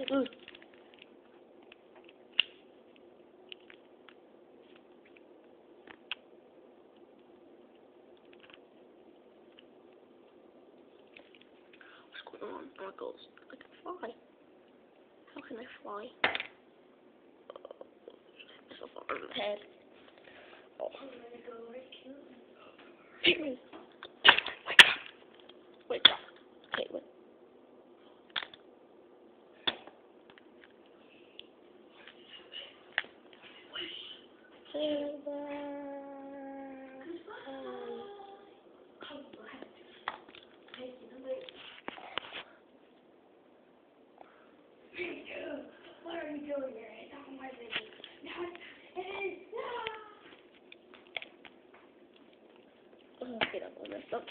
What's going on? Goes. I can fly. How can I fly? Myself on the head. Oh. I'm gonna go right to Piggy. Wake up. Wake up. Okay, wait. What are you doing here? It's not my business. No, it is. No. Get up on this stuff.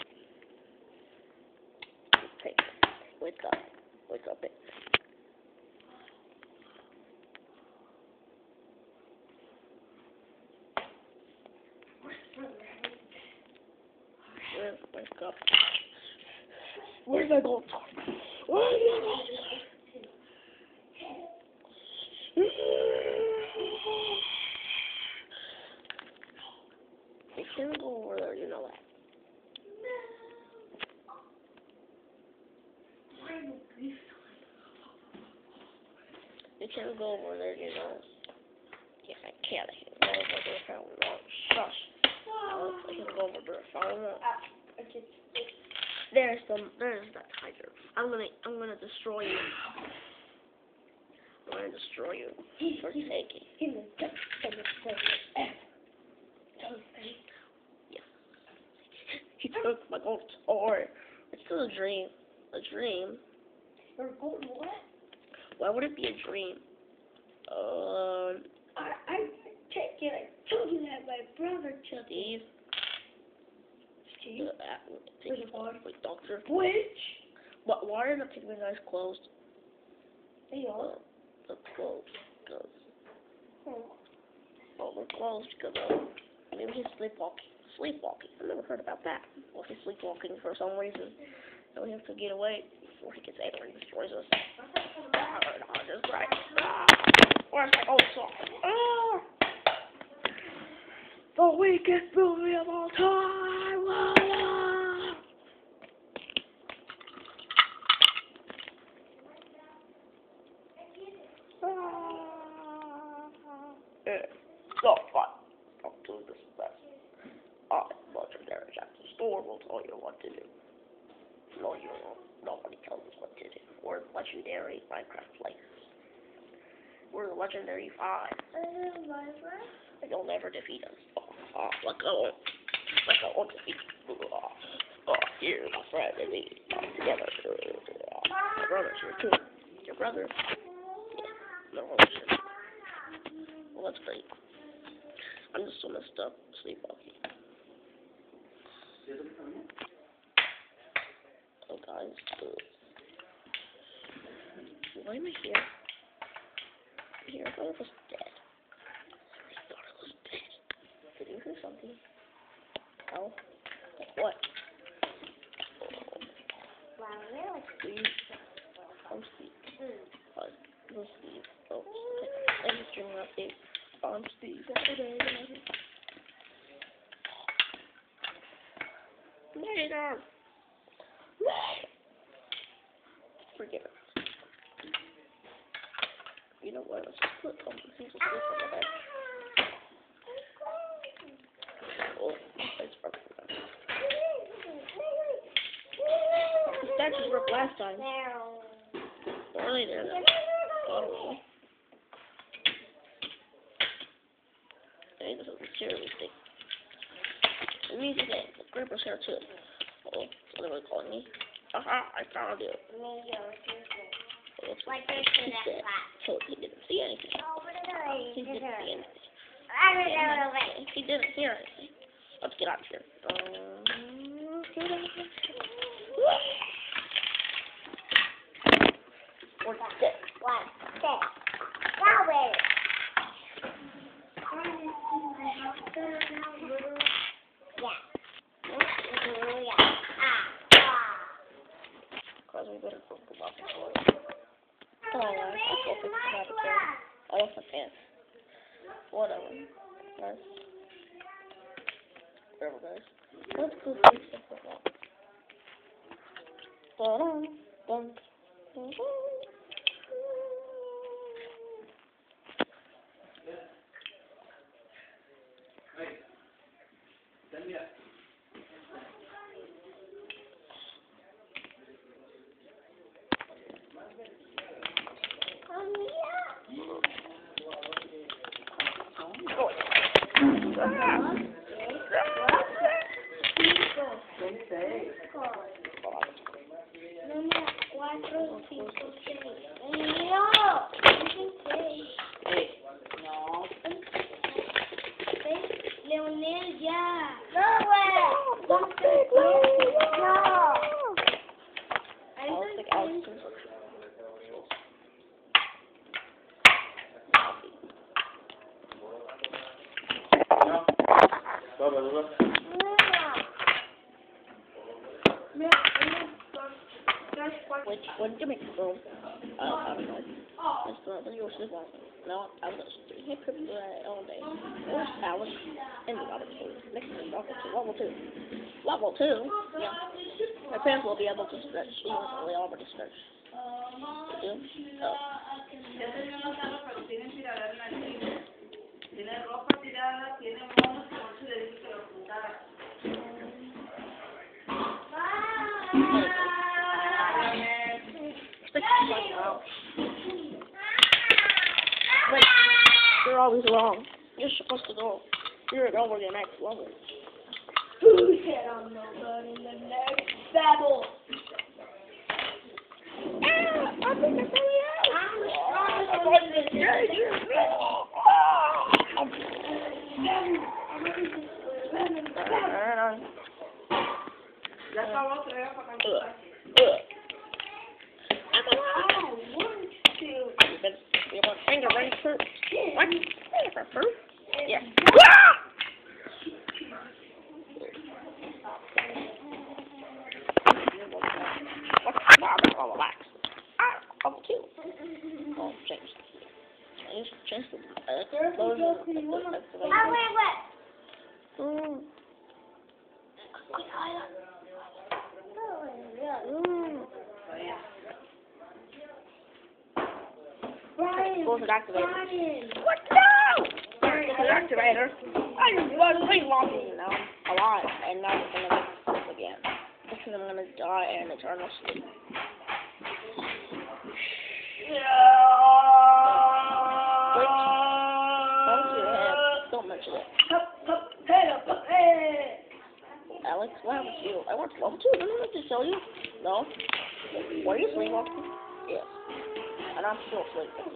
Hey, wake up. Wake up, bitch. Wake up. Where's my gold? Where's my gold? You can't go over there, you know that. You can't go over there, you know. Yeah, I can't. I can go over there if I want. Shush. I can go over there if I want. There's that tiger. I'm gonna destroy you. I'm gonna destroy you for taking. Yeah. He took my gold sword. It's still a dream. A dream. Your gold what? Why would it be a dream? I take it. I told you that my brother took Steve. Wait, doctor. Which? Why are the pigment eyes closed? They are. They're closed because. Oh, they're closed because maybe he's sleepwalking. Sleepwalking. I've never heard about that. Well, he's sleepwalking for some reason. So we have to get away before he gets angry and destroys us. Just right. Where's my old song? The weakest movie of all time. So fun. Don't do this best. Legendary at the store will tell you what to do. No, you won't. Nobody tells us what to do. We're the legendary Minecraft players. We're the legendary 5. And you'll never defeat us. Like I won't defeat you. You're my friend and me. Together. My brother's here too. Your brother? No, well, that's great. I'm just so messed up. Sleepwalking. Oh, guys. Why am I here? Here, I thought it was dead. I thought it was dead. Did you hear something? Oh. Like what? Wow, really? Steve. I'm Steve. I'm Steve. Oh, I'm just dreaming about Steve. I'm Steve. Later. Forget it. You know what? Let's just put he's asleep on the bed. Oh, it's broken. The statues broke last time. Or later. Oh. Hey, this is a serious thing. The music game. The creeper's here too. Oh, what are they calling me? Aha, I found you. Like this to that flat. So he didn't see anything. Oh, what did He didn't see anything. I don't know. He didn't hear anything. Let's get out of here. Get out of here. We're dead. One, six. Now where? Yeah. Because we better go to the lobby. Come on, guys. Whatever, guys. Let's go do stuff like that. Dun, dun, dun, dun. Leonel, ya. No, güey. No. I'll take out construction. When you make the film, I don't know. Let's go to your sleep. No, I was here all day. Where's Alice? In the laboratory. Next to level 2. Level 2? Yeah. My parents will be able to stretch. Even though they already stretch. They do? Oh. Tiene ropa tirada, tiene monos que no se le dice que lo juntara. Wait, you're always wrong. You're supposed to go. You're over your next level. Who said I'm not learning the next battle? I'm in the video. I'm the strongest one in this Ya acabó, te voy a pagar. You want finger ring fruit? What? Finger fruit? Yeah. Relax. Level 2. Oh, change. I just changed the Close the activator. What? No! Close the activator. I just was sleepwalking, now I'm alive, and now I'm gonna get sleep again. Because I'm gonna die in eternal sleep. Don't mention it. Alex, what happened to you? I went to level 2. Didn't I just tell you? No? Were you sleepwalking? Yes. And I'm still sleeping.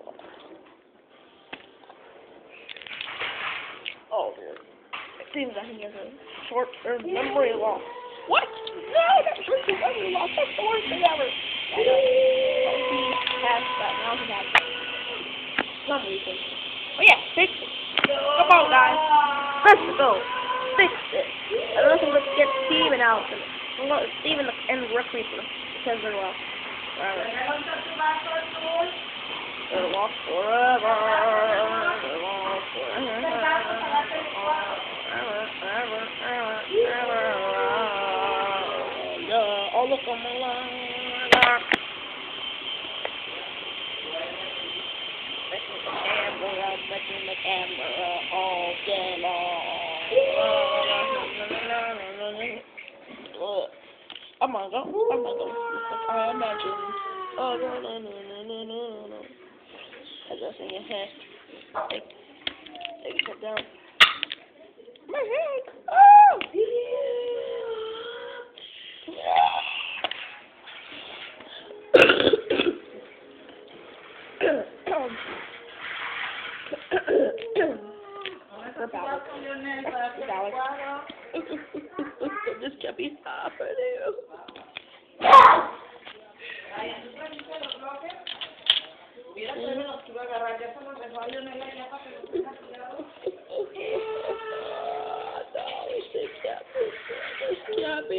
Oh, dear. It seems that he has a short-term memory loss. What? No, that short-term memory loss. That's the worst thing ever. I know. He has that. Now he has it. Some reason. Oh, yeah, fix it. Come on, guys. Let's go. Fix it. I don't think let's get Steven out. Steven and the Rick Reaper. Because they're lost. Forever. They're lost forever. They're lost forever. Oh, look, I'm alone. Making the camera all day long. I'm gonna go. I imagine. Oh, no. I just in your head. Take it down. My head. Oh! This can't be happening. Can't be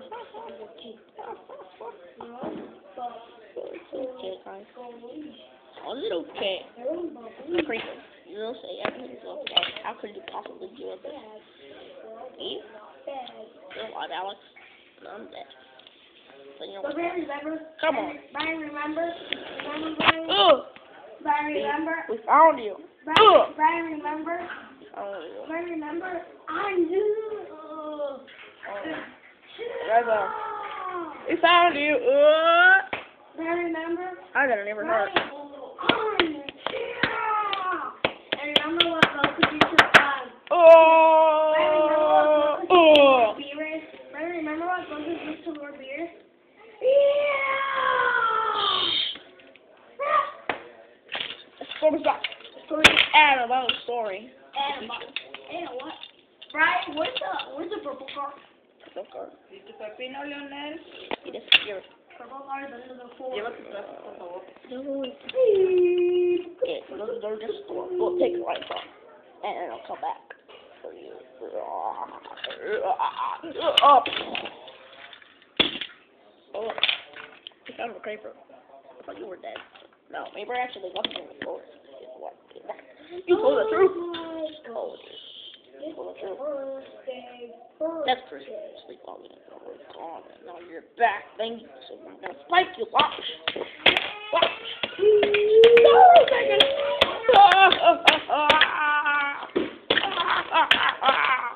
happening. Was it okay? The creeper. You will say everything's okay. How could you possibly do it? Me? You're alive, Alex. No, I'm dead. So you know what? Come on. Brian, remember? Remember, Brian? Brian, remember? We found you. Brian, remember? Oh, Brian, remember? I knew. Reza. We found you. Brian, remember? I didn't even hurt. And remember what those could do to the fun? Brian, remember what those could do to more beer? Let's go back. Add about the story. And what? Brian, where's the purple car? Purple car. ¿Viste Pepino, Leonel? He disappeared. Purple car is under the floor. Llévate tu casa, por favor. Okay, they're just we'll take it right from, and then I'll come back for you. Up. Oh, you found the creeper. I thought you were dead. No, maybe I actually left you on the floor. What? You told the truth. Oh, you told the truth. That's true. Sleep all the way gone, and now you're back. Thank you. So I'm gonna spike you. Watch. Watch. No,